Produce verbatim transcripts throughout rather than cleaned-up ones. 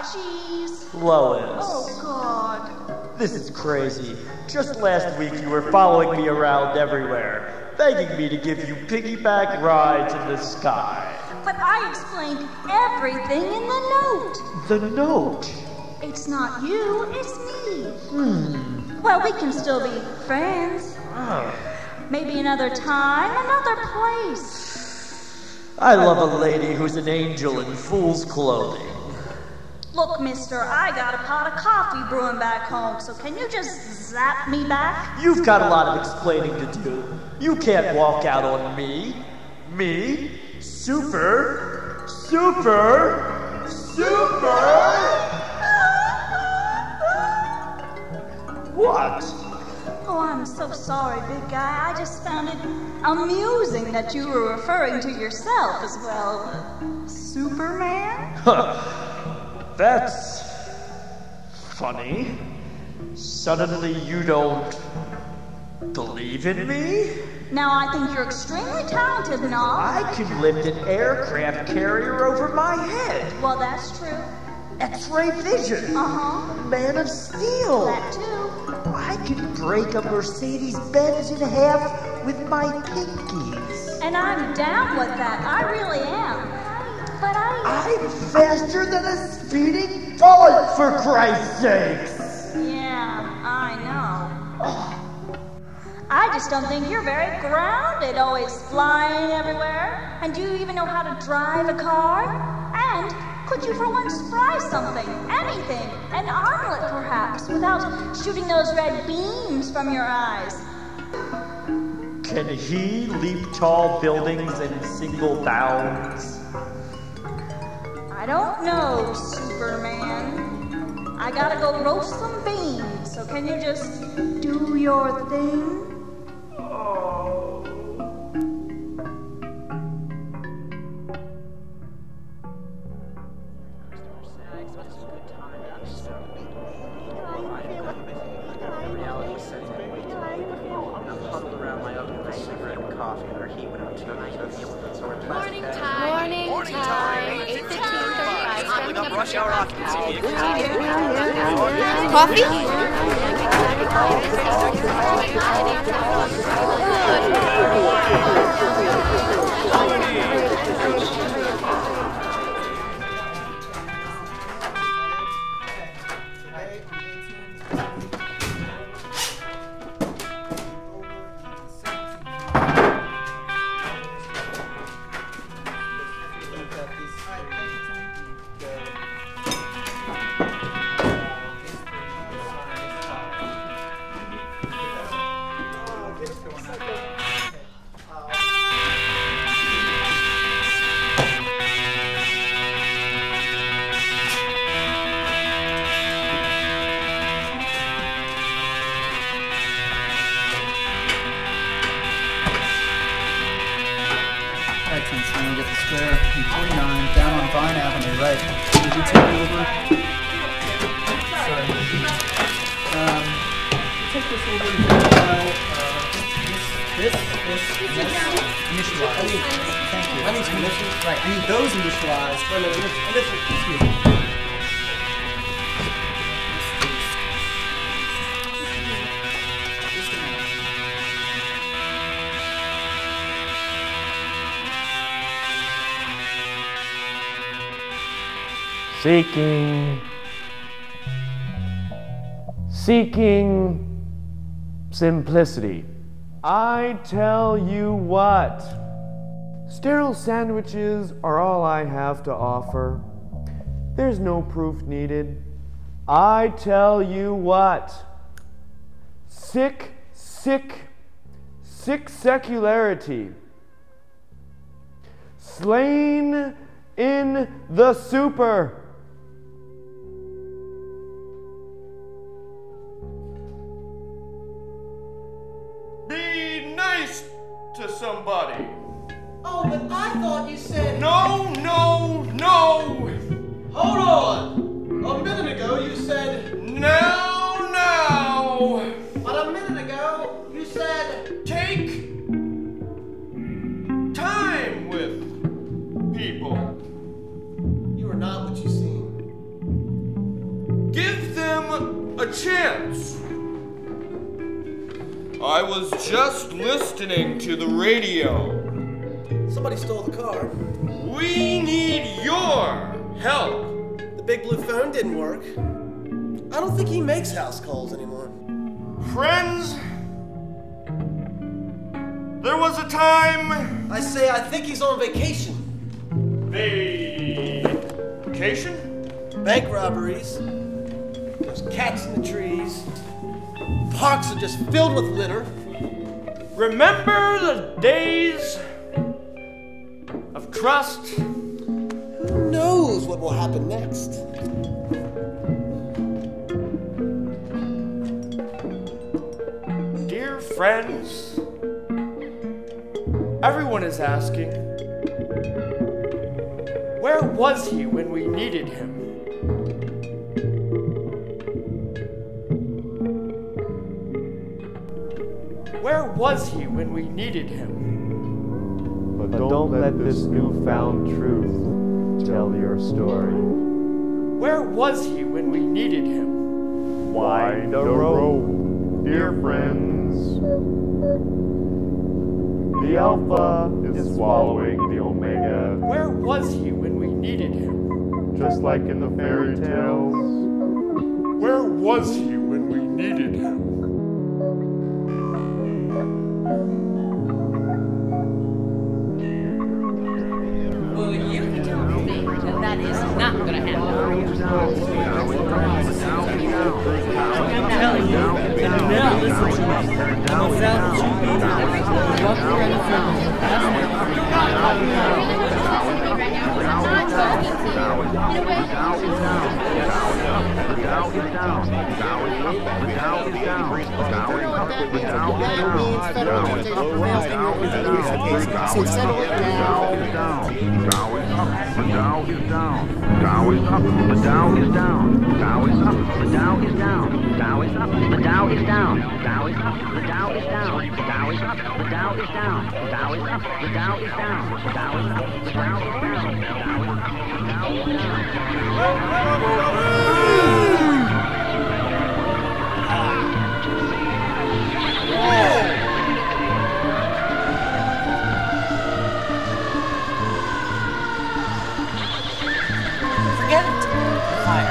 cheese. Lois. Oh, God. This is crazy. Just last week you were following me around everywhere, begging me to give you piggyback rides in the sky. But I explained everything in the note. The note? It's not you, it's me. Hmm. Well, we can still be friends. Oh. Maybe another time, another place. I love a lady who's an angel in fool's clothing. Look, mister, I got a pot of coffee brewing back home, so can you just zap me back? You've got a lot of explaining to do. You can't walk out on me. Me? Super? Super? Super? What? Oh, I'm so sorry, big guy. I just found it amusing that you were referring to yourself as, well, Superman? Huh. That's funny. Suddenly you don't believe in me? Now, I think you're extremely talented and all. I can lift an aircraft carrier over my head. Well, that's true. X-ray vision. Uh-huh. Man of Steel. That too. I can break a Mercedes-Benz in half with my pinkies. And I'm down with that. I really am. But I... I'm faster than a speeding bullet, for Christ's sakes. Yeah, I know. Oh. I just don't think you're very grounded, always flying everywhere. And do you even know how to drive a car? And could you for once fry something, anything, an omelet perhaps, without shooting those red beams from your eyes? Can he leap tall buildings in single bounds? I don't know, Superman. I gotta go roast some beans, so can you just do your thing? Oh. Morning time. Morning, Morning time. eight fifteen, thirty-five. Rush hour occupancy. Seeking, seeking simplicity. I tell you what, sterile sandwiches are all I have to offer. There's no proof needed. I tell you what, sick, sick, sick secularity, slain in the super. To somebody. Oh, but I thought you said... No, no, no! Hold on! A minute ago you said... Now, now! But a minute ago you said... Take time with people. You are not what you seem. a chance. I was just listening to the radio. Somebody stole the car. We need your help. The big blue phone didn't work. I don't think he makes house calls anymore. Friends, there was a time... I say I think he's on vacation. Vacation? Bank robberies. There's cats in the trees. Parks are just filled with litter. Remember the days of trust? Who knows what will happen next? Dear friends, everyone is asking, where was he when we needed him? Where was he when we needed him? But don't let this newfound truth tell your story. Where was he when we needed him? Wind a rope, dear friends. The Alpha is swallowing the Omega, Where was he when we needed him? just like in the fairy tales. Where was he when we needed him? Well, you tell me that that is not going to happen. I'm telling you, now listen to me. I'm a salvage you. Walk around the front. So settle it down. The Dow is down. Dow is up. The Dow is down. Dow is up. The Dow is down. Dow is up. The Dow is down. Dow is up. The Dow is down. Dow is up. The Dow is down. Dow is up. The Dow is down. Dow is up. The Dow is down. Dow is up. The Dow is Forget it. Fire.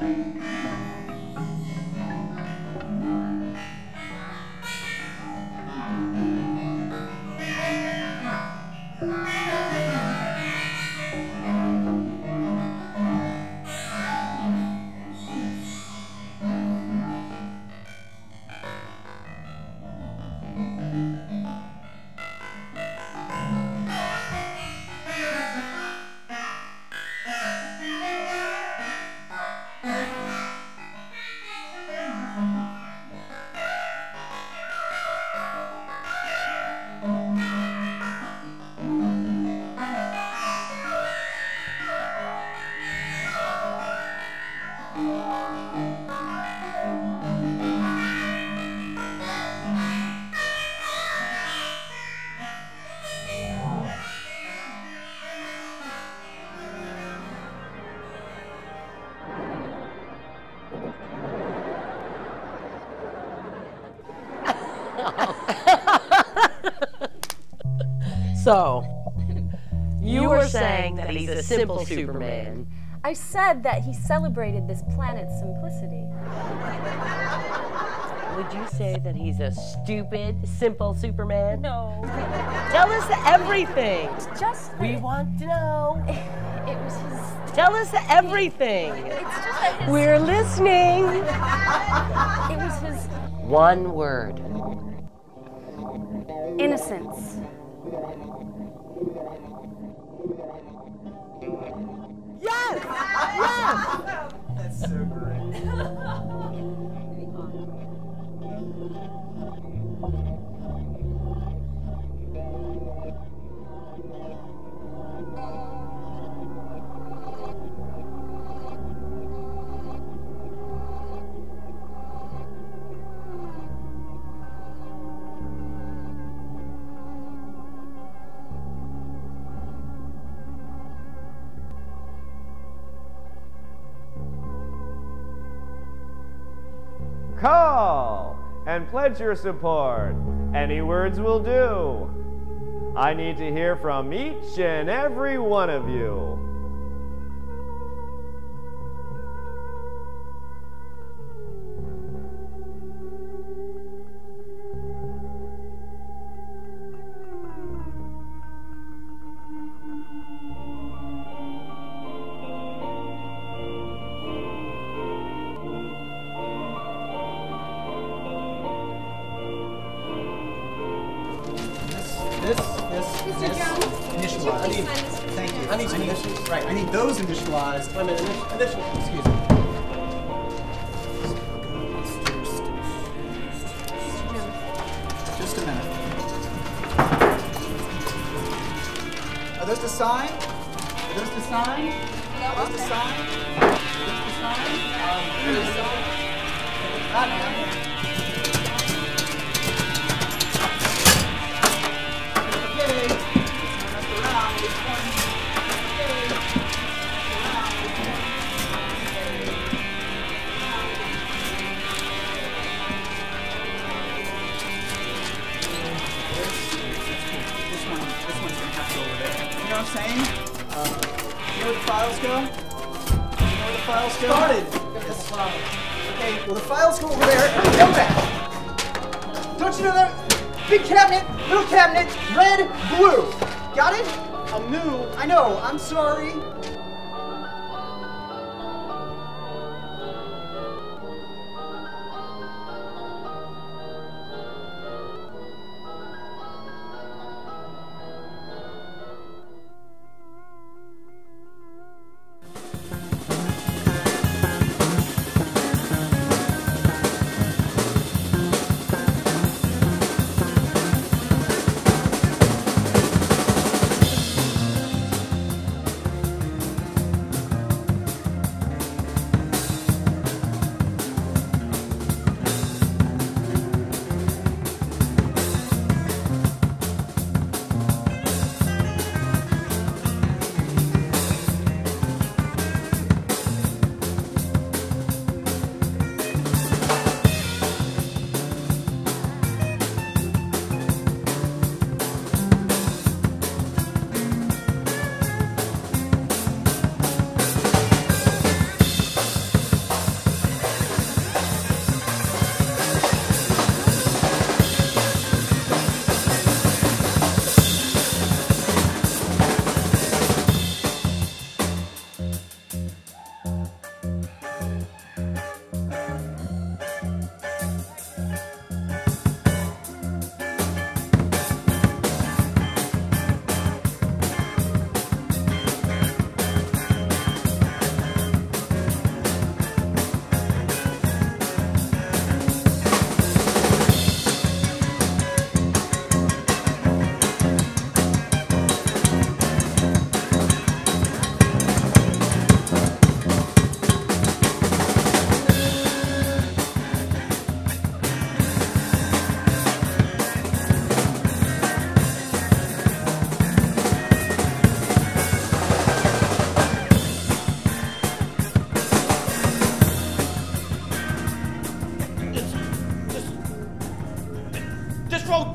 So, you were saying that he's a simple Superman. I said that he celebrated this planet's simplicity. Would you say that he's a stupid, simple Superman? No. Tell us everything. Just we want to know. It was his. Tell us everything. It's just that his. We're listening. It was his. One word. Innocence. Yes! Yes! That's so great. Call and pledge your support. Any words will do. I need to hear from each and every one of you. This, this, Mister this, Jones, initialized. I need, thank you. I need some I initials. Right, I need those initialized. Wait a minute, initial, initial. Excuse me. Just a minute. Are those to sign? Are those to sign? Are those to sign? Are those to sign? Um, are those to sign? Ah, man. Okay. Turn around. This one. Okay. Turn around. This one, this one's gonna have to go over there. You know what I'm saying? Uh, you know where the files go? You know where the files go? Started. Yes. Okay, well the files go over there and go back. Don't you know that? Big cabinet, little cabinet, red, blue. Got it? I'm new. I know. I'm sorry.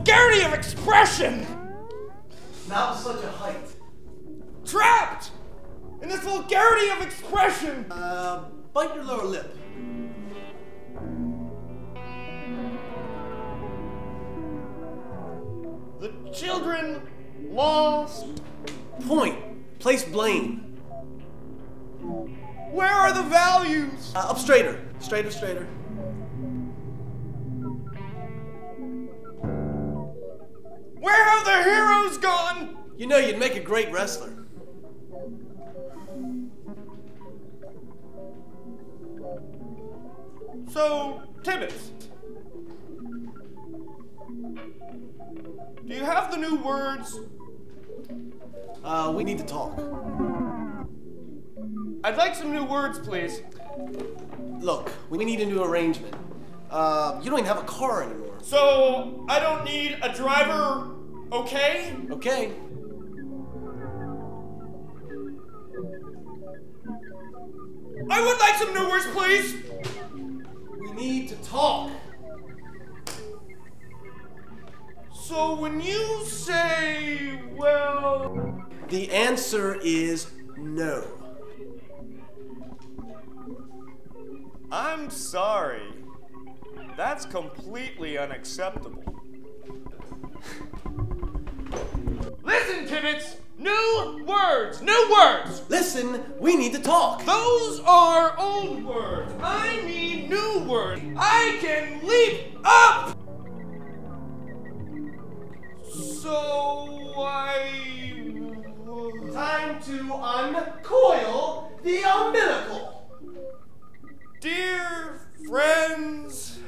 vulgarity of expression! Not with such a height. Trapped in this vulgarity of expression! Uh, bite your lower lip. The children lost. Point. Place blame. Where are the values? Uh, up straighter. Straighter, straighter. Where have the heroes gone? You know you'd make a great wrestler. So, Tibbetts, do you have the new words? Uh, we need to talk. I'd like some new words, please. Look, we need a new arrangement. Uh, you don't even have a car anymore. So, I don't need a driver, okay? Okay. I would like some new words, please. We need to talk. So when you say, well... The answer is no. I'm sorry. That's completely unacceptable. Listen, Tibbetts! New words! New words! Listen, we need to talk. Those are old words. I need new words. I can leap up! So I... Time to uncoil the umbilical. Dear friends...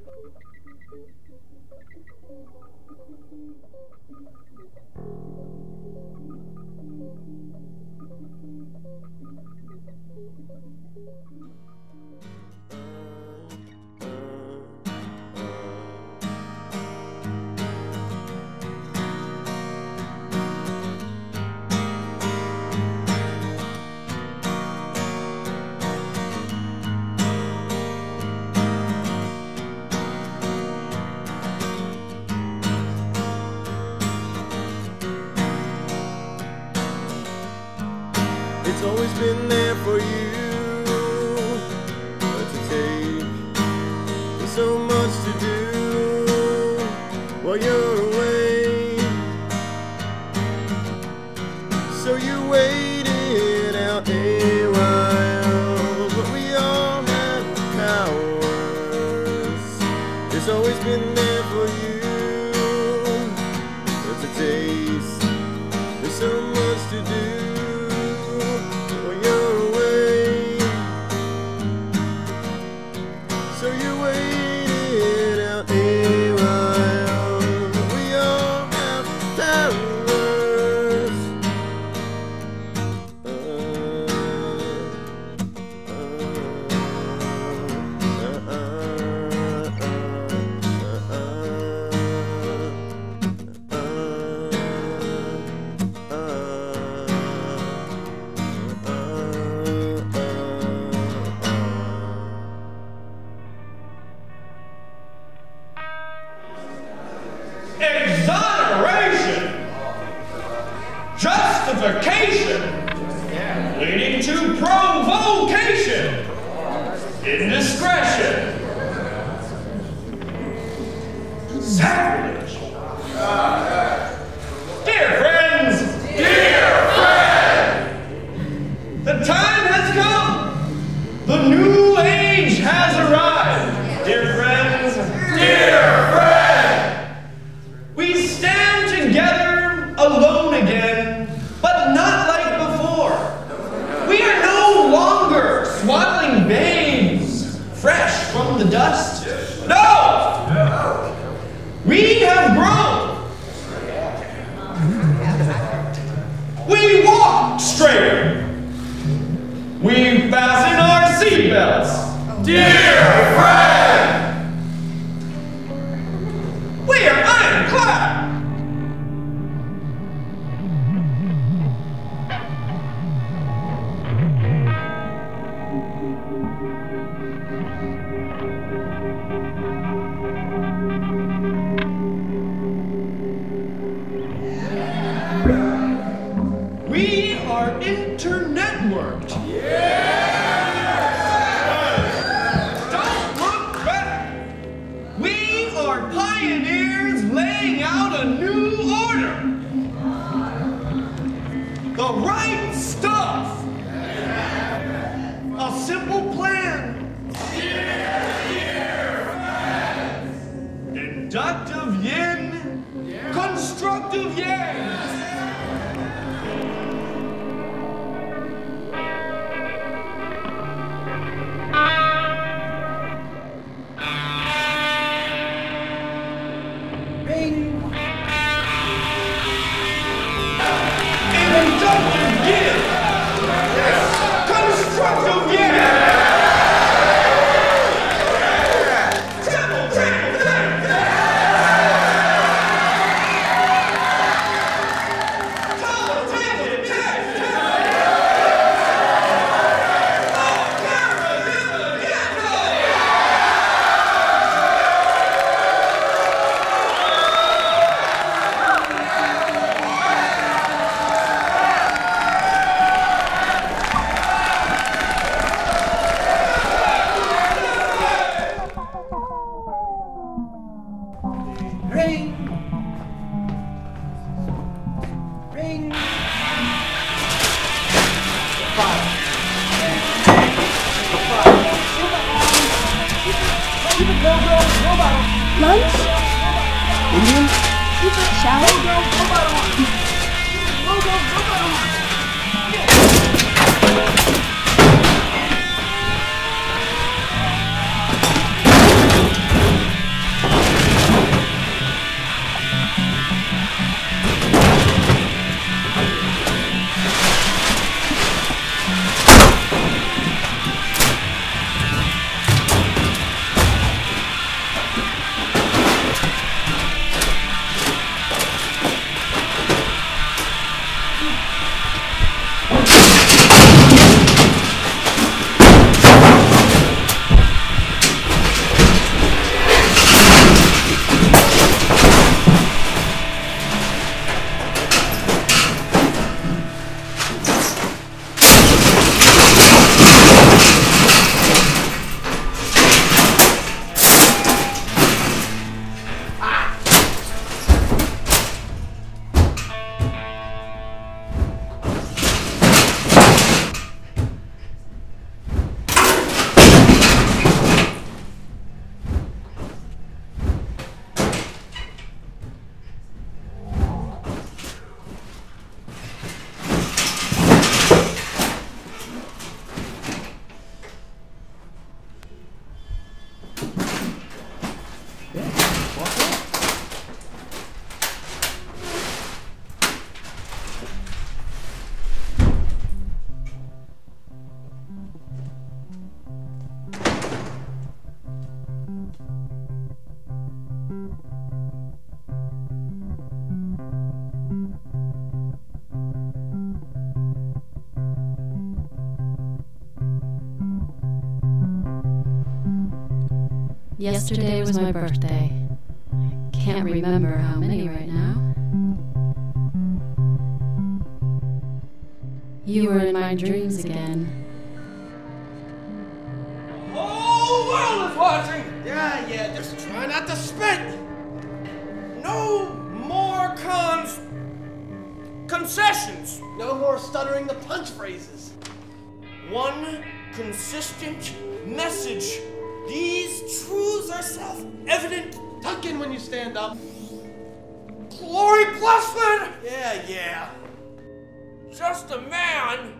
It's always been there for you, but to take, there's so much to do while you're away. So you waited out a while, but we all had powers. It's always been there for you, but to taste, there's so much to do. Exoneration! Justification! Leading to provocation! Indiscretion! Sacrilege! Dear friends! Dear friend! The time has come! The new age has arrived! Dear friends! Dear friend! We stand together alone again, but not like before. We are no longer swaddling babes, fresh from the dust. No! We have grown. We walk straighter. We fasten our seatbelts. Dear friend! We are ironclad! Stupid go-go robot. Lunch? Indian? Stupid shower? Go-go robot. Go-go robot. Yesterday was my birthday. I can't remember how many right now. You were in my dreams again. The whole world is watching! Yeah, yeah, just try not to spit! No more cons... concessions! No more stuttering the punch phrases. One consistent message. These truths are self-evident. Tuck in when you stand up. Glory Plusman! Yeah, yeah. Just a man.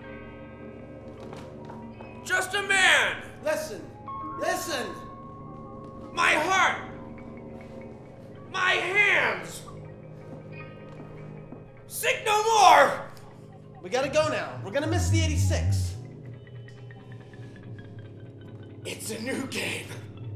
Just a man. Listen, listen. My heart. My hands. Sing no more. We gotta go now. We're gonna miss the eighty-six. It's a new game.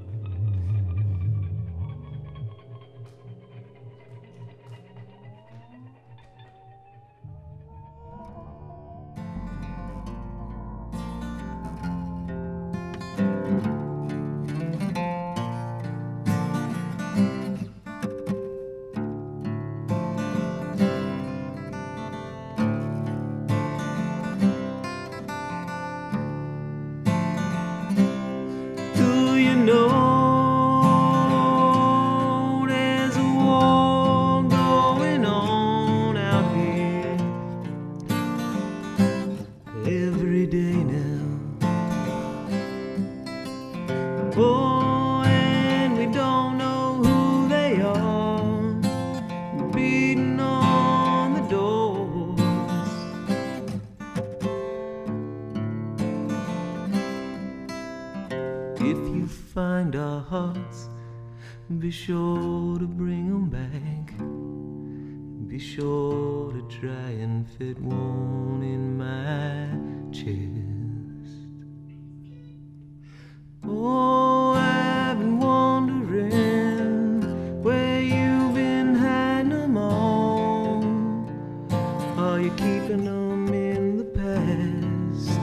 Oh, and we don't know who they are, beating on the doors. If you find our hearts, be sure to bring them back. Be sure to try and fit one in my chest. Oh, I've been wondering where you've been hiding them all. Are you keeping them in the past?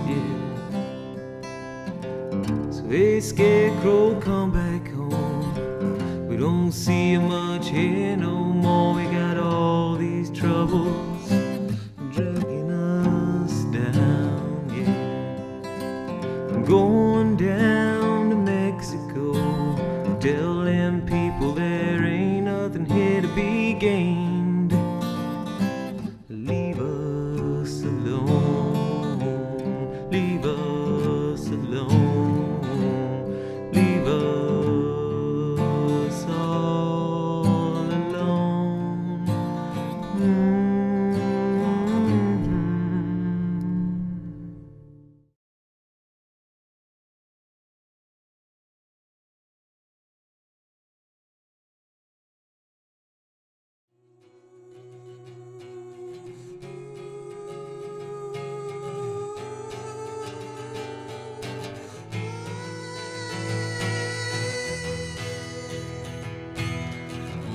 Yeah. So hey, Scarecrow, come back home. We don't see you much here no more. We got all these troubles dragging us down. Yeah. I'm going down to Mexico. Tell them people there ain't nothing here to be gained. Leave us alone. Leave us alone. Leave us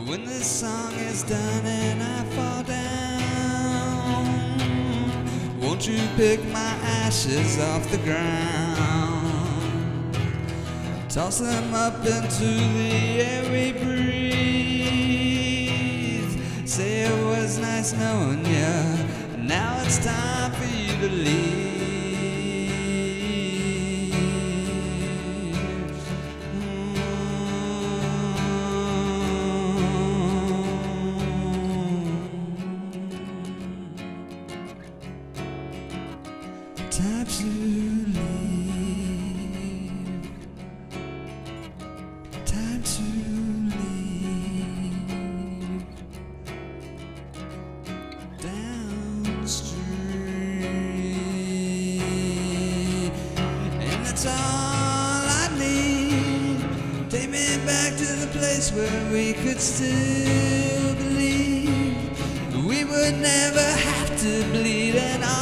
when this song is done and I fall down, won't you pick my ashes off the ground, toss them up into the air we breathe, say it was nice knowing you, now it's time for you to leave. Time to leave. Time to leave. Downstream. And that's all I need. Take me back to the place where we could still believe we would never have to bleed and all.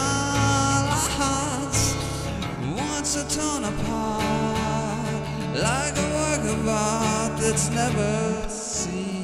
So torn apart like a work of art that's never seen.